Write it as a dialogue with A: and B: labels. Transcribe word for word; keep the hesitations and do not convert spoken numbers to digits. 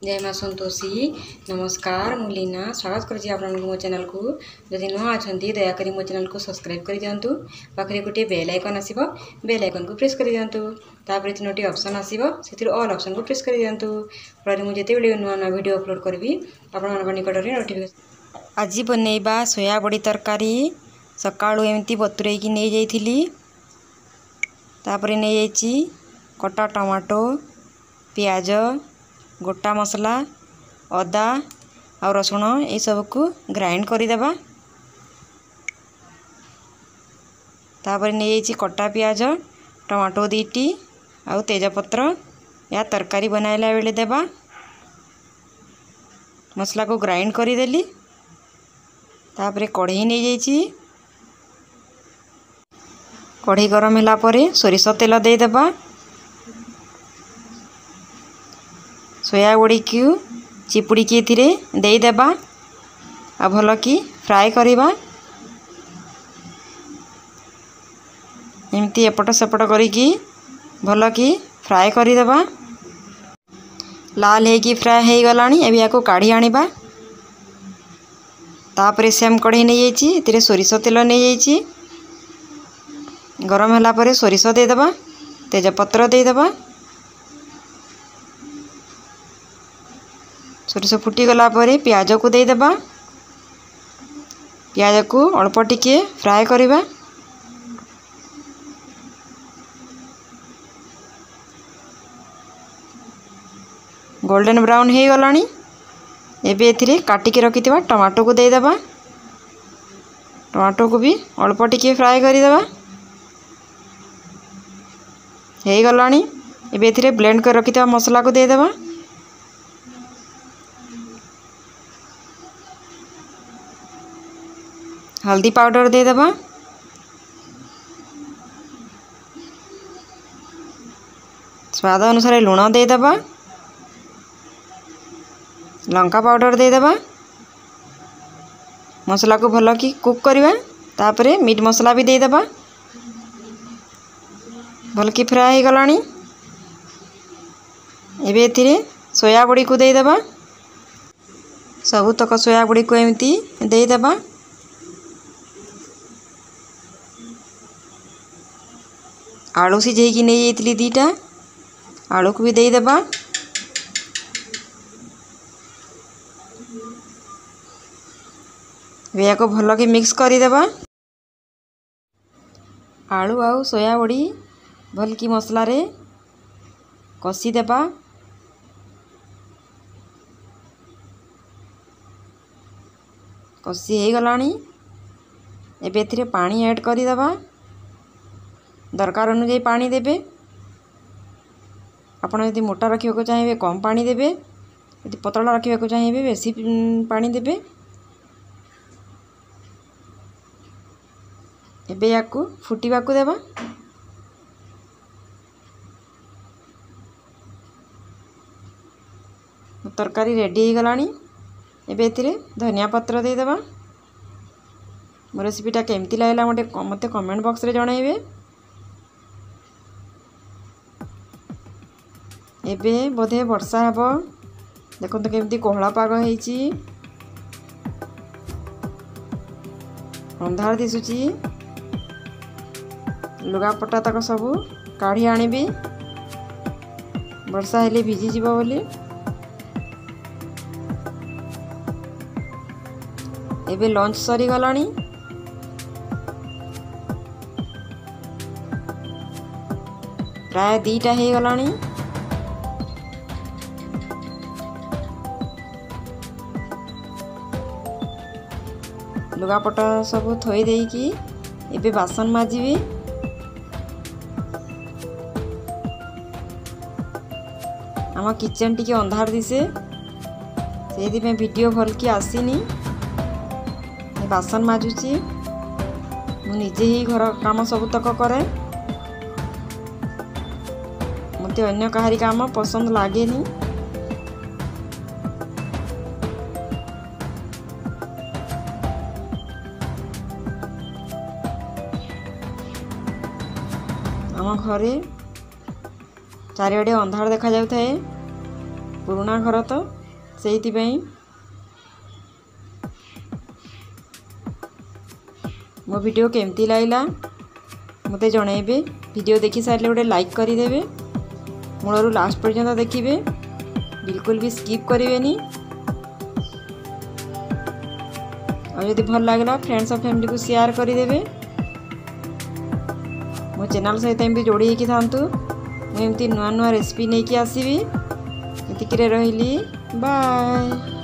A: जय माँ संतोषी नमस्कार मु लीना स्वागत करुँची आप मो चैनल को जदि नुआ अच्छा दयाकोरी मो चैनल को सब्सक्राइब कर दिंतु पाखे गोटे बेल आइकन आसो बेल आइकन को प्रेस कर दिंतु तापर तीनोटी ऑप्शन आसो से ऑल ऑप्शन को प्रेस कर दिंतु फल मुझे जिते नुआ नुआ वीडियो अपलोड करी आपण निकट में नोटिफिकेशन। आज बनइबा सोया बड़ी तरकारी सकाळु एमती बतुरई नहीं जाइली तापर नहीं जाइए कटा टमाटो पियाज गोटा मसला अदा और रसुण ये सब को ग्राइंड करदेबा तापर नहीं जाइए कटा पियाज टमाटो दीटी आउ तेजपत्र या तरकारी बनाइला बेले देबा मसला को ग्राइंड करदेली तापर कढ़ई नहीं जाइए कढ़ई गरम होला परे सोरिष तेल देदेबा सोया बड़ी को चिपुड़ी की देदेबा आ भल कि फ्राए करवा एमती एपट सेपट करिकी भल कि फ्राए करदेबा लाल होगी फ्राए हो गलानी एबे याको काढ़ी आनिबा तापर सेम कढ़ई नहीं जाइए सोरिष तेल नहीं जाइए गरम होला परे सोरिष देदेबा तेजपत्र देदेबा सोरिष फुटी गला परे प्याज को देदेबा प्याज को अल्प टिके फ्राए करवा गोल्डन ब्राउन हो गलानी एबे एथिरे काटिके रखिथिबा टमाटो को देदेबा टमाटो को भी अल्प टिके फ्राए करदेबा हो गलानी एबे एथिरे ब्लेंड कर रखिथिबा मसला को देदेबा हल्दी पाउडर देदेबा स्वाद अनुसार लुण देदेबा लंका पाउडर देदेबा मसला को भल कि कुक करवा तापरे मीट मसला भी देदेबा भल कि फ्राए हो गलानी एबे एथिरे सोया बड़ी को देदेबा सबुतक सोया बड़ी को एमती देदेबा आलू सिझेकी नहीं जाइली दीटा आलू को भी देदेबा या को भल कि मिक्स करदेबा आलू आउ सोया बड़ी भल कि मसला रे कषी देबा कषी हो गलानी एबे एथिरे पानी ऐड करदेबा दरकार अनुसार पानी देबे आपण यदि मोटा रखा को चाहिए कम पानी देबे यदि पतला रखा को चाहिए बेसी पानी देबे एबे याकू फुटिबा को देबा तरकारी रेडी हो गलानी एबे एथिरे धनिया पत्र देदेबा मो रेसिपीटा केमती लागला मते मते कमेंट बॉक्स रे जणाइबे एबे बोधे वर्षा हेब देखो तो केमती कोहला पाग होईची अंधार दिसुची लुगापटा तक सब काढ़ी आनिबी वर्षा हेले भिजी जीव बोली एबे लंच सरी गलानी प्राय दीटा हो गलानी लुगापटा सब थोई देकी एबे बासन माजिबी आम किचन टी अंधार दिसे से वीडियो भल कि आसीनी बासन माजुची मु निजे ही घर काम सब तक करे मते अन्य कहारी काम पसंद लागे नी आम घरे चारिआडे अंधार देखा जाउथाए पुराना घर तो से मो वीडियो केमती लागला मते जनइबे। वीडियो देखि सारे गोटे लाइक करदेवे, मूलरू लास्ट पर्यंत देखिए, बिल्कुल भी स्किप करेंगे। और यदि भल लगला फ्रेंड्स और फैमिली को शेयर करदेवे। मो चैनल सहित भी जोड़ी होगी था मुझे नुआ नुआ रेसिपी नहीं आसबि। एतिक रही बाय।